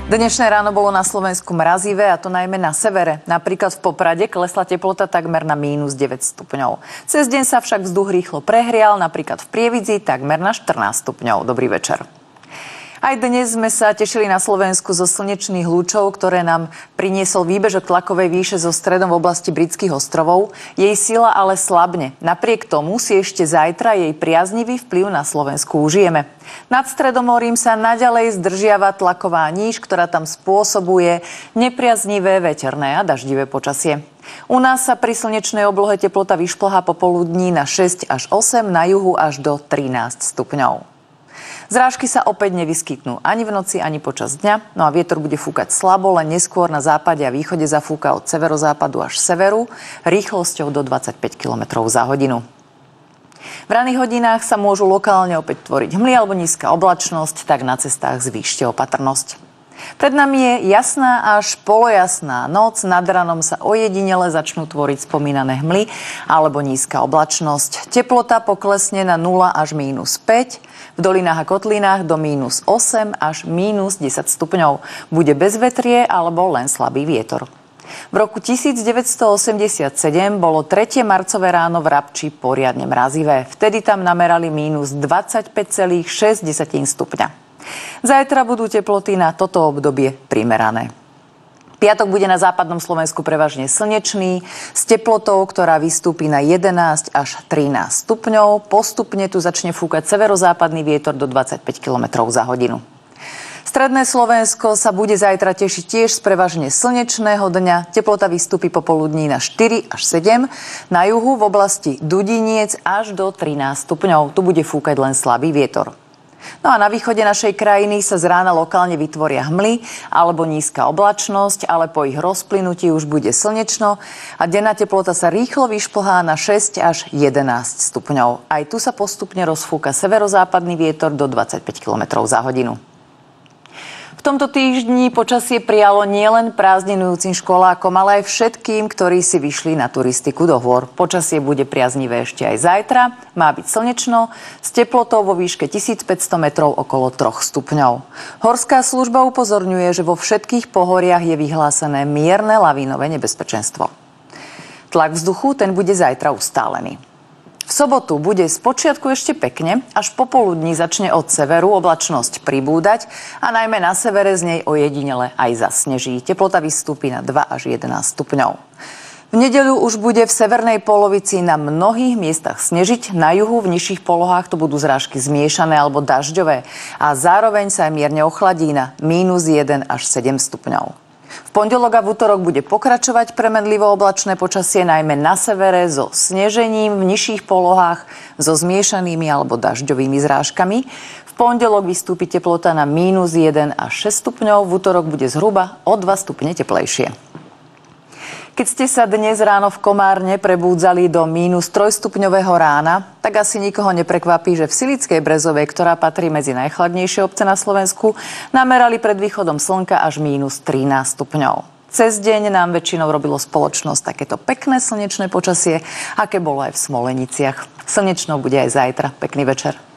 Dnešné ráno bolo na Slovensku mrazivé, a to najmä na severe. Napríklad v Poprade klesla teplota takmer na -9 stupňov. Cez deň sa však vzduch rýchlo prehrial, napríklad v Prievidzi takmer na 14 stupňov. Dobrý večer. Aj dnes sme sa tešili na Slovensku zo slnečných lúčov, ktoré nám priniesol výbežok tlakovej výše zo stredom v oblasti Britských ostrovov. Jej sila ale slabne. Napriek tomu si ešte zajtra jej priaznivý vplyv na Slovensku užijeme. Nad Stredomorím sa naďalej zdržiava tlaková níž, ktorá tam spôsobuje nepriaznivé veterné a daždivé počasie. U nás sa pri slnečnej oblohe teplota vyšplhá popoludní na 6 až 8, na juhu až do 13 stupňov. Zrážky sa opäť nevyskytnú ani v noci, ani počas dňa. No a vietor bude fúkať slabo, len neskôr na západe a východe zafúka od severozápadu až severu rýchlosťou do 25 km za hodinu. V ranných hodinách sa môžu lokálne opäť tvoriť hmly alebo nízka oblačnosť, tak na cestách zvýšte opatrnosť. Pred nami je jasná až polojasná noc, nad ranom sa ojedinele začnú tvoriť spomínané hmly alebo nízka oblačnosť. Teplota poklesne na 0 až -5, v dolinách a kotlinách do -8 až -10 stupňov. Bude bezvetrie alebo len slabý vietor. V roku 1987 bolo 3. marcové ráno v Rabči poriadne mrazivé. Vtedy tam namerali -25,6 stupňa. Zajtra budú teploty na toto obdobie primerané. Piatok bude na západnom Slovensku prevažne slnečný, s teplotou, ktorá vystúpi na 11 až 13 stupňov. Postupne tu začne fúkať severozápadný vietor do 25 km za hodinu. Stredné Slovensko sa bude zajtra tešiť tiež z prevažne slnečného dňa. Teplota vystúpi popoludní na 4 až 7, na juhu v oblasti Dudiniec až do 13 stupňov. Tu bude fúkať len slabý vietor. No a na východe našej krajiny sa z rána lokálne vytvoria hmly alebo nízka oblačnosť, ale po ich rozplynutí už bude slnečno a denná teplota sa rýchlo vyšplhá na 6 až 11 stupňov. Aj tu sa postupne rozfúka severozápadný vietor do 25 km za hodinu. V tomto týždni počasie prijalo nielen prázdninujúcim školákom, ale aj všetkým, ktorí si vyšli na turistiku do hôr. Počasie bude priaznivé ešte aj zajtra. Má byť slnečno, s teplotou vo výške 1500 metrov okolo 3 stupňov. Horská služba upozorňuje, že vo všetkých pohoriach je vyhlásené mierne lavínové nebezpečenstvo. Tlak vzduchu, ten bude zajtra ustálený. V sobotu bude spočiatku ešte pekne, až popoludní začne od severu oblačnosť pribúdať a najmä na severe z nej ojedinele aj zasneží. Teplota vystúpi na 2 až 11 stupňov. V nedeľu už bude v severnej polovici na mnohých miestach snežiť, na juhu v nižších polohách to budú zrážky zmiešané alebo dažďové a zároveň sa aj mierne ochladí na -1 až 7 stupňov. V pondelok a v utorok bude pokračovať premenlivo oblačné počasie, najmä na severe so snežením, v nižších polohách so zmiešanými alebo dažďovými zrážkami. V pondelok vystúpi teplota na -1 až 6 stupňov, v utorok bude zhruba o 2 stupne teplejšie. Keď ste sa dnes ráno v Komárne prebúdzali do -3 stupňového rána, tak asi nikoho neprekvapí, že v Silickej Brezovej, ktorá patrí medzi najchladnejšie obce na Slovensku, namerali pred východom slnka až -13 stupňov. Cez deň nám väčšinou robilo spoločnosť takéto pekné slnečné počasie, aké bolo aj v Smoleniciach. Slnečno bude aj zajtra. Pekný večer.